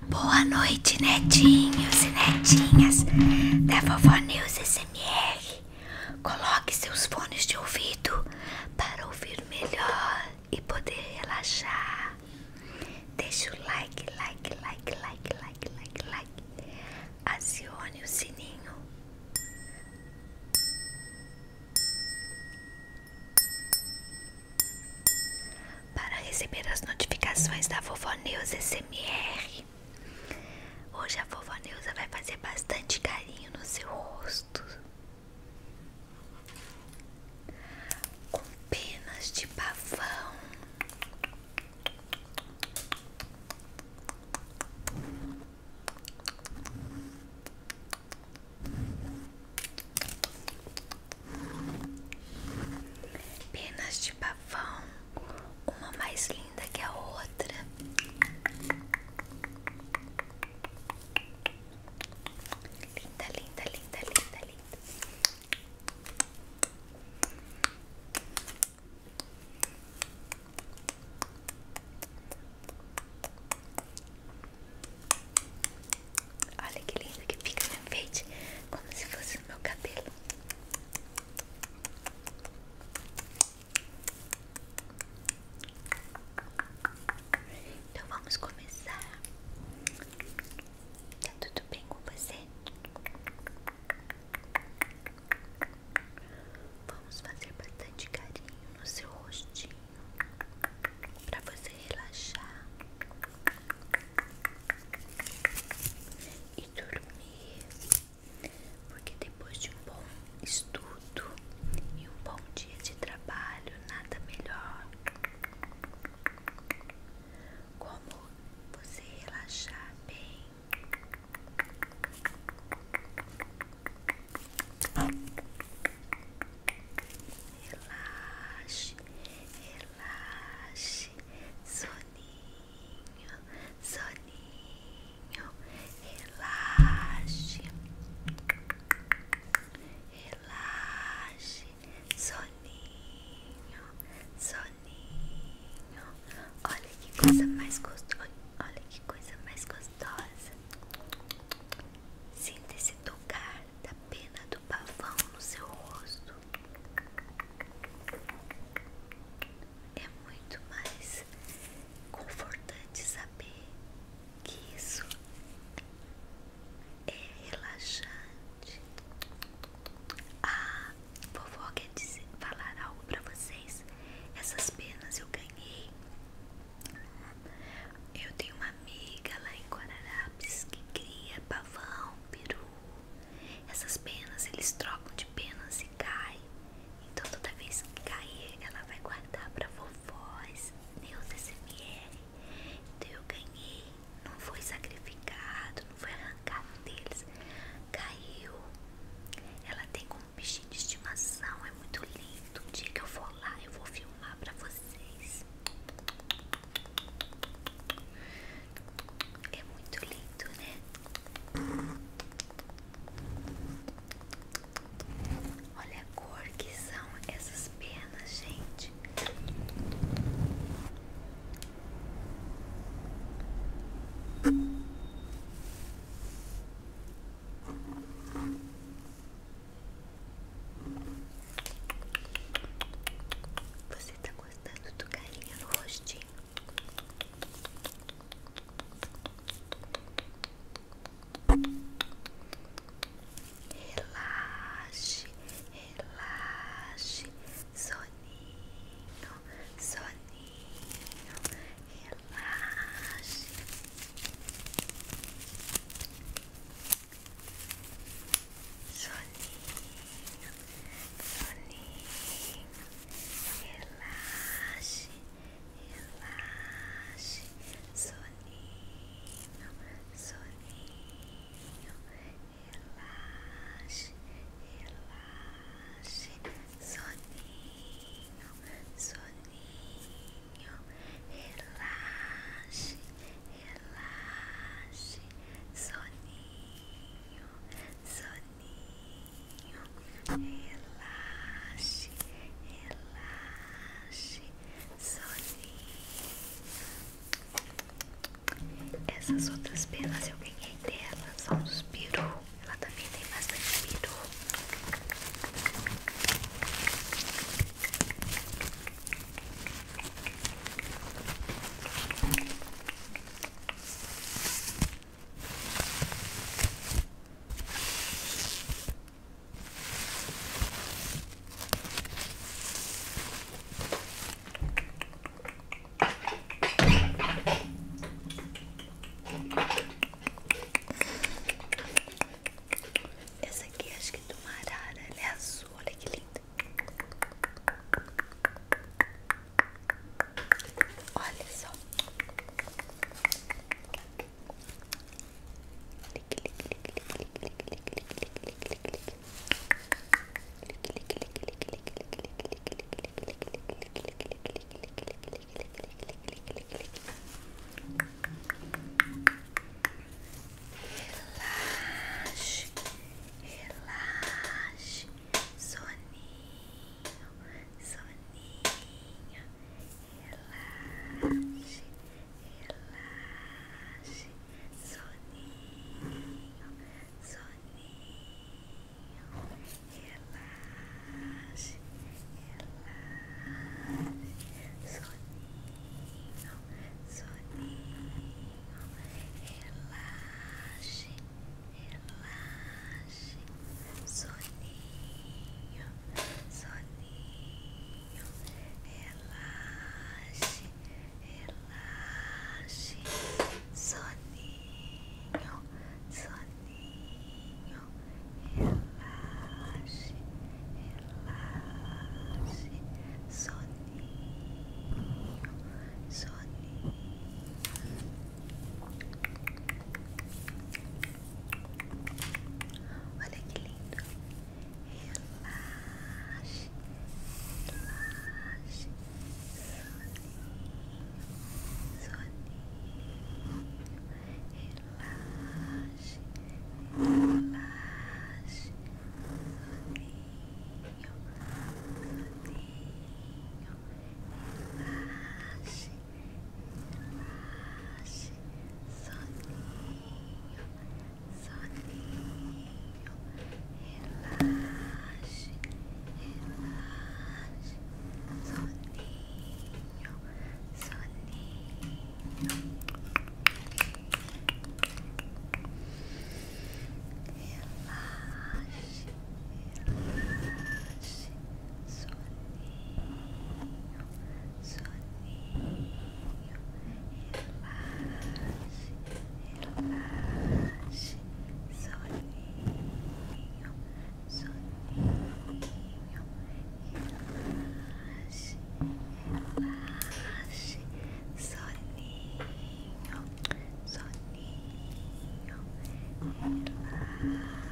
Boa noite, netinhos e netinhas da Vovó News SMR. Coloque seus fones de ouvido para ouvir melhor e poder relaxar. Deixe o like. Acione o sininho para receber as notificações da Vovó News SMR. Hoje a Vovó Neuza vai fazer bastante carinho no seu rosto com penas de pavão. Penas de pavão, uma mais linda que a outra. pelas eu ganhei dela, são dos peru. Ela também tem bastante peru. Essa aqui acho que é do Marara, ela é azul, olha que linda. Olha só. Relaxe, relaxe, soninho, soninho, relaxe, relaxe, soninho, soninho, relaxe, relaxe, soninho, soninho, relaxe, relaxe, soninho, soninho, relaxe, relaxe, soninho, soninho, relaxe, relaxe, soninho, soninho. Olha que lindo. Relaxe, relaxe, soninho, soninho, relaxe, relaxe, soninho, soninho, relaxe, relaxe, soninho, soninho, relaxe, relaxe, soninho, soninho. Relaxe, relaxe, soninho, soninho, relaxe, relaxe, soninho, soninho, relaxe, relaxe, soninho, soninho, relaxe.